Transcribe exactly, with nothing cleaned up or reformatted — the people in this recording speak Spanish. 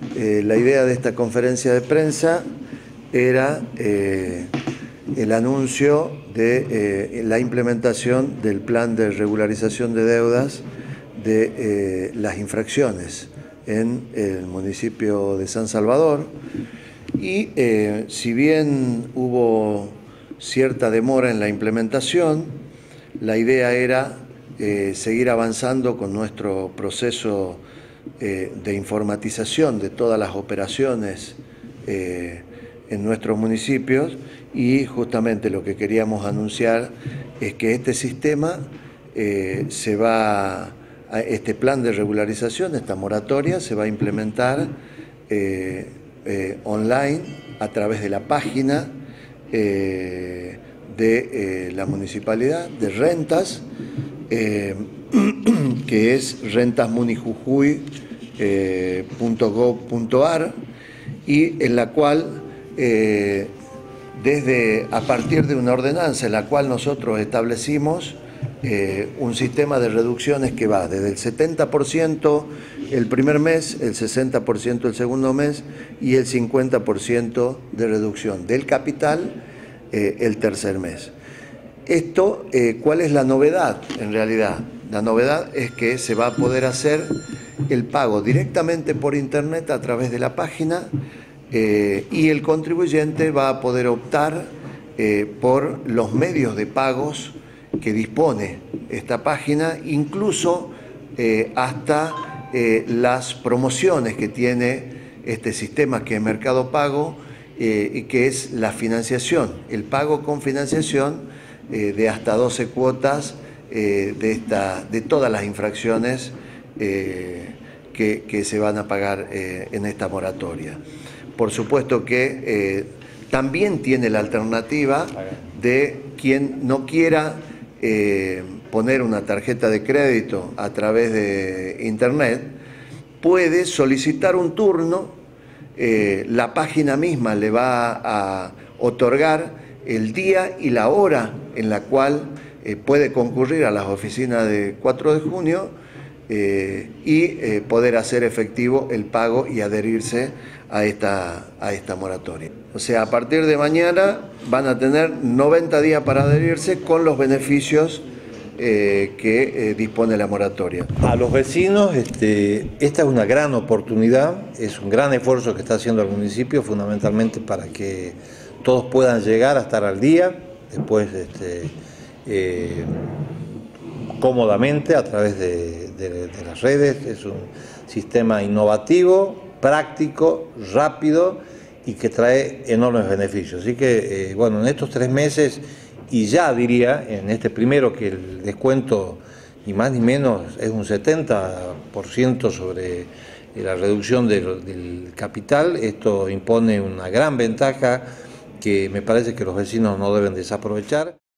eh, la idea de esta conferencia de prensa era eh, el anuncio de eh, la implementación del plan de regularización de deudas de eh, las infracciones en el municipio de San Salvador. Y eh, si bien hubo cierta demora en la implementación, la idea era eh, seguir avanzando con nuestro proceso eh, de informatización de todas las operaciones eh, en nuestros municipios, y justamente lo que queríamos anunciar es que este sistema eh, se va, a, este plan de regularización, esta moratoria, se va a implementar eh, eh, online a través de la página eh, de eh, la municipalidad de rentas, eh, que es rentas munijujuy punto gob punto ar, y en la cual eh, desde a partir de una ordenanza en la cual nosotros establecimos eh, un sistema de reducciones que va desde el setenta por ciento el primer mes, el sesenta por ciento el segundo mes y el cincuenta por ciento de reducción del capital eh, el tercer mes. Esto, eh, ¿cuál es la novedad en realidad? La novedad es que se va a poder hacer el pago directamente por internet a través de la página, eh, y el contribuyente va a poder optar eh, por los medios de pagos que dispone esta página, incluso eh, hasta eh, las promociones que tiene este sistema que es Mercado Pago, eh, y que es la financiación, el pago con financiación eh, de hasta doce cuotas eh, de, esta, de todas las infracciones eh, que, que se van a pagar eh, en esta moratoria. Por supuesto que eh, también tiene la alternativa de quien no quiera eh, poner una tarjeta de crédito a través de internet, puede solicitar un turno, eh, la página misma le va a otorgar el día y la hora en la cual eh, puede concurrir a las oficinas de cuatro de junio eh, y eh, poder hacer efectivo el pago y adherirse a esta, a esta moratoria. O sea, a partir de mañana van a tener noventa días para adherirse con los beneficios eh, que eh, dispone la moratoria. A los vecinos, este, esta es una gran oportunidad, es un gran esfuerzo que está haciendo el municipio, fundamentalmente para que todos puedan llegar a estar al día, después este, eh, cómodamente a través de, de, de las redes. Es un sistema innovativo, práctico, rápido y que trae enormes beneficios. Así que, eh, bueno, en estos tres meses, y ya diría, en este primero que el descuento ni más ni menos es un setenta por ciento sobre la reducción del, del capital, esto impone una gran ventaja que me parece que los vecinos no deben desaprovechar.